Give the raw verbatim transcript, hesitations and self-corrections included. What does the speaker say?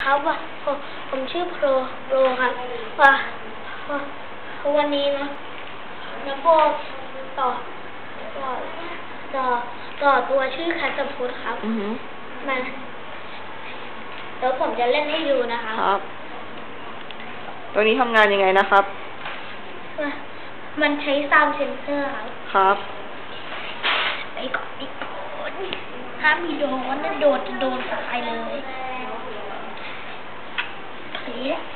ครับว่าผมผมชื่อโปรโปรครับว่าวันนี้นะนะพวกต่อต่อต่อต่อตัวชื่อคัตพุทธครับมันแล้วผมจะเล่นให้ดูนะครับครับตัวนี้ทำงานยังไงนะครับมันใช้ซาวด์เซนเซอร์ครับครับไอ้ก่อนไอ้ก่อนถ้ามีโดนนั่นโดนจะโดนตายเลยเฮ้ย